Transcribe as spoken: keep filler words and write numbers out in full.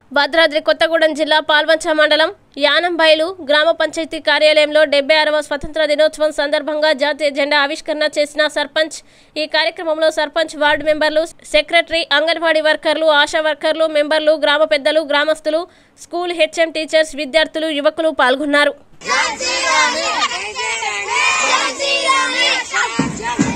భద్రాద్రి కొత్తగూడెం జిల్లా పాల్వంచ మండలం యానంబైలు గ్రామ పంచాయతీ కార్యాలయంలో డెబ్బై ఆరవ స్వతంత్ర దినోత్సవం సందర్భంగా జాతీయ జెండా ఆవిష్కరణ చేసిన సర్పంచ్. ఈ కార్యక్రమంలో సర్పంచ్, వార్డు మెంబర్లు, సెక్రటరీ, అంగన్వాడీ వర్కర్లు, ఆశా వర్కర్లు, మెంబర్లు, గ్రామ పెద్దలు, గ్రామస్తులు, స్కూల్ హెచ్ఎం టీచర్స్, విద్యార్థులు, యువకులు పాల్గొన్నారు.